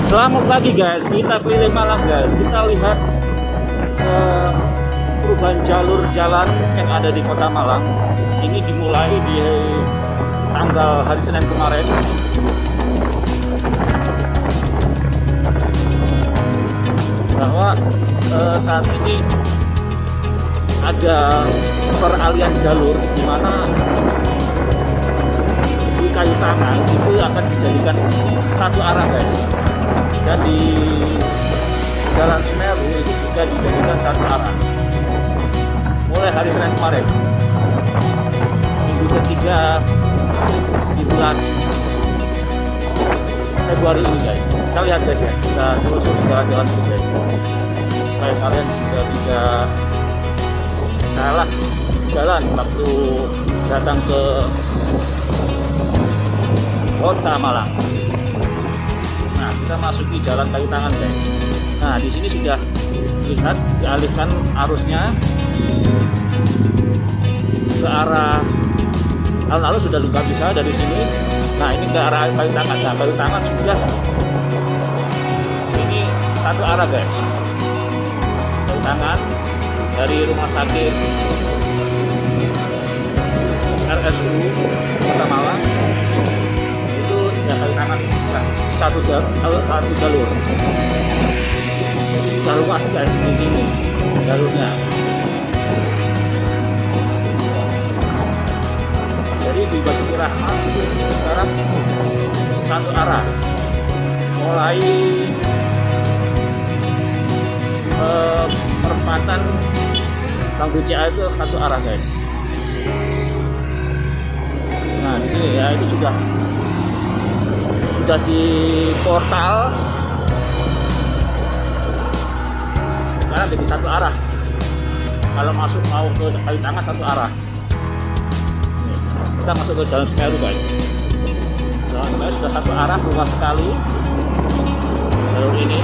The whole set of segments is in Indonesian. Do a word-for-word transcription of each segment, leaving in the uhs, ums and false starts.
Selamat pagi guys, kita keliling Malang guys. Kita lihat uh, perubahan jalur jalan yang ada di kota Malang. Ini dimulai di tanggal hari Senin kemarin. Bahwa uh, saat ini ada peralihan jalur di mana di kayu tangan itu akan dijadikan satu arah guys, dan di Jalan Semeru itu juga dijadikan satu arah mulai hari Senin kemarin, minggu ketiga di bulan Februari ini guys. Kita lihat guys ya, kita telusuri jalan-jalan itu guys, supaya kalian juga bisa salah jalan waktu datang ke kota Malang. Nah, kita masuki jalan kayu tangan guys. Nah, di sini sudah lihat dialihkan arusnya ke arah alun-alun, sudah nggak bisa dari sini. Nah, ini ke arah kayu tangan. Nah, kayu tangan sudah ini satu arah guys. Kayu tangan dari rumah sakit R S U Kota Malang itu ya kayu tangan satu jalur, satu jalur. Jadi sudah luas guys ini, ini jalurnya. Jadi di Basuki Rahmat itu sekarang satu arah, mulai eh, perempatan Bang B C A itu satu arah guys. Nah, di sini ya itu sudah sudah di portal. Sekarang jadi satu arah. Kalau masuk mau ke kayu tangan satu arah. Nih, kita masuk ke Jalan Semeru guys. Jalan Semeru sudah satu arah, luas sekali jalur ini.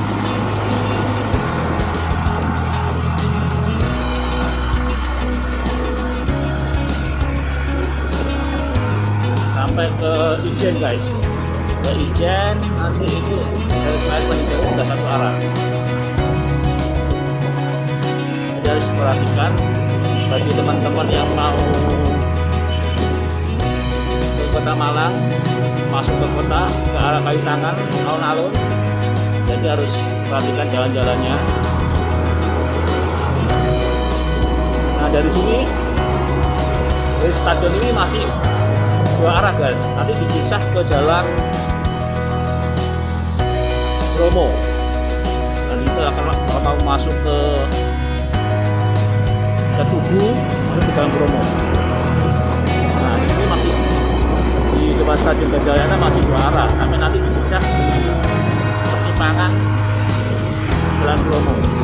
Sampai ke Ijen guys, ke Ijen nanti itu dari Semeru menuju sudah satu arah. Jadi harus perhatikan bagi teman-teman yang mau ke kota Malang, masuk ke kota ke arah kayu tangan alun-alun, jadi harus perhatikan jalan-jalannya. Nah, dari sini dari stadion ini masih dua arah guys, nanti dipisah ke jalan Bromo. Dan itu akan kalau mau masuk ke ke Tugu, masuk ke jalan Bromo. Nah, ini masih di depan stadion Gajayana masih dua arah, tapi nanti dipisah di persimpangan jalan Bromo.